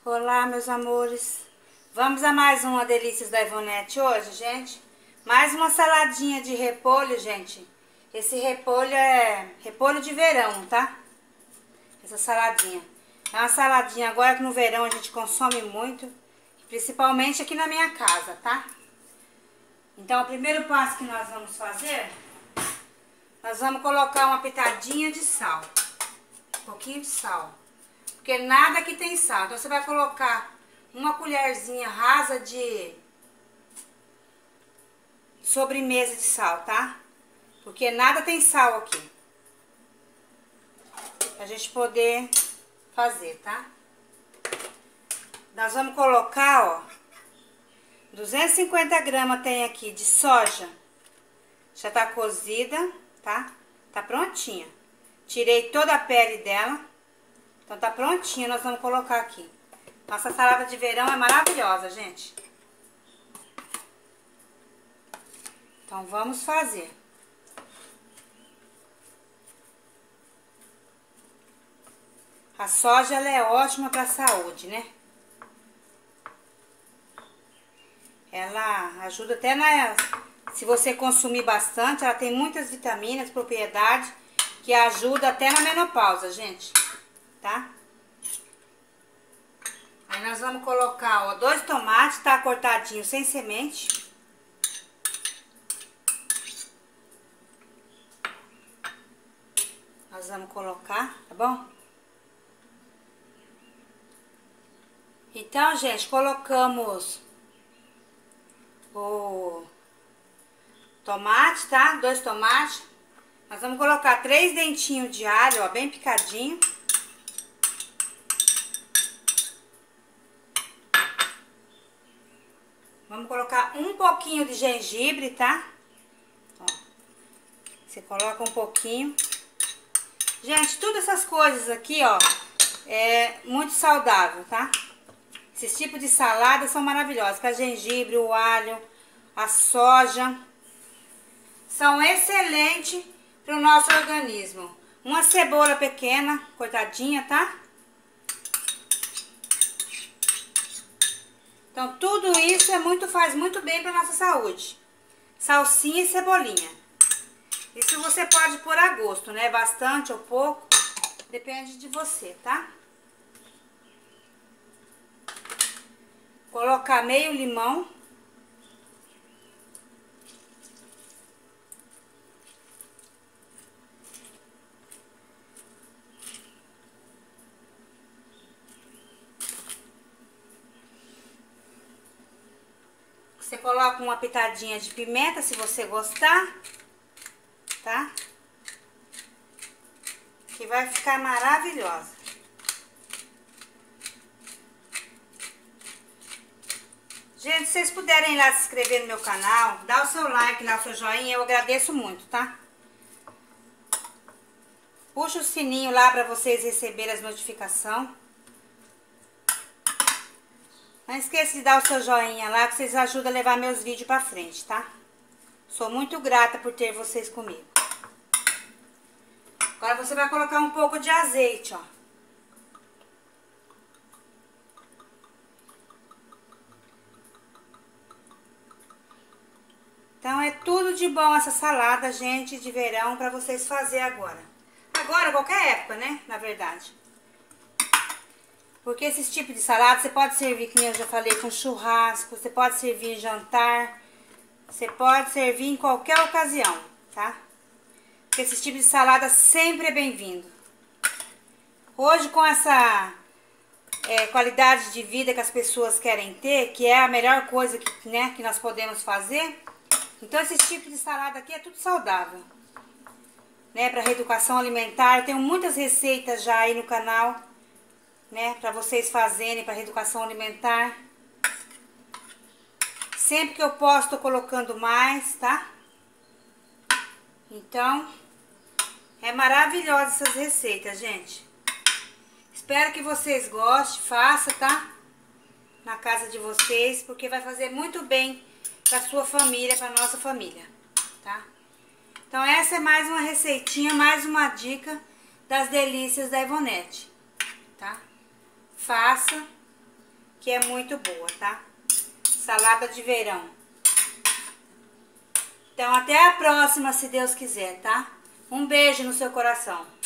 Olá, meus amores. Vamos a mais uma Delícias da Ivonete hoje, gente. Mais uma saladinha de repolho, gente. Esse repolho é repolho de verão, tá? Essa saladinha. É uma saladinha agora que no verão a gente consome muito, principalmente aqui na minha casa, tá? Então, o primeiro passo que nós vamos fazer, nós vamos colocar uma pitadinha de sal. Um pouquinho de sal. Porque nada aqui tem sal. Então, você vai colocar uma colherzinha rasa de sobremesa de sal, tá? Porque nada tem sal aqui. Pra gente poder fazer, tá? Nós vamos colocar, ó, 250 gramas tem aqui de soja. Já tá cozida, tá? Tá prontinha. Tirei toda a pele dela. Então tá prontinha, nós vamos colocar aqui. Nossa salada de verão é maravilhosa, gente. Então vamos fazer. A soja, ela é ótima para a saúde, né? Ela ajuda até na... Se você consumir bastante, ela tem muitas vitaminas, propriedades, que ajuda até na menopausa, gente. Tá? Aí nós vamos colocar, ó, 2 tomates, tá? Cortadinho, sem semente. Nós vamos colocar, tá bom? Então, gente, colocamos o tomate, tá? 2 tomates. Nós vamos colocar 3 dentinhos de alho, ó, bem picadinho. Vamos colocar um pouquinho de gengibre, tá? Ó, você coloca um pouquinho. Gente, todas essas coisas aqui, ó, é muito saudável, tá? Esses tipos de salada são maravilhosos. Com a gengibre, o alho, a soja. São excelentes para o nosso organismo. Uma cebola pequena, cortadinha, tá? Então, tudo isso faz muito bem para nossa saúde. Salsinha e cebolinha. Isso você pode pôr a gosto, né? Bastante ou pouco, depende de você, tá? Colocar meio limão. Você coloca uma pitadinha de pimenta, se você gostar, tá? Que vai ficar maravilhosa. Gente, se vocês puderem ir lá se inscrever no meu canal, dá o seu like, dá o seu joinha, eu agradeço muito, tá? Puxa o sininho lá para vocês receberem as notificações. Não esqueça de dar o seu joinha lá, que vocês ajudam a levar meus vídeos pra frente, tá? Sou muito grata por ter vocês comigo. Agora você vai colocar um pouco de azeite, ó. Então é tudo de bom essa salada, gente, de verão pra vocês fazerem agora. Agora, qualquer época, né? Na verdade. Porque esses tipos de salada você pode servir, como eu já falei, com churrasco, você pode servir em jantar, você pode servir em qualquer ocasião, tá? Porque esse tipo de salada sempre é bem-vindo. Hoje, com essa qualidade de vida que as pessoas querem ter, que é a melhor coisa que, né, que nós podemos fazer, então esse tipo de salada aqui é tudo saudável, né? Para reeducação alimentar, eu tenho muitas receitas já aí no canal, né, para vocês fazerem para reeducação alimentar. Sempre que eu posto, tô colocando mais, tá? Então, é maravilhosa essas receitas, gente. Espero que vocês gostem, faça, tá? Na casa de vocês, porque vai fazer muito bem para sua família, para nossa família, tá? Então, essa é mais uma receitinha, mais uma dica das delícias da Ivonete, tá? Faça que é muito boa, tá? Salada de verão. Então, até a próxima, se Deus quiser, tá? Um beijo no seu coração.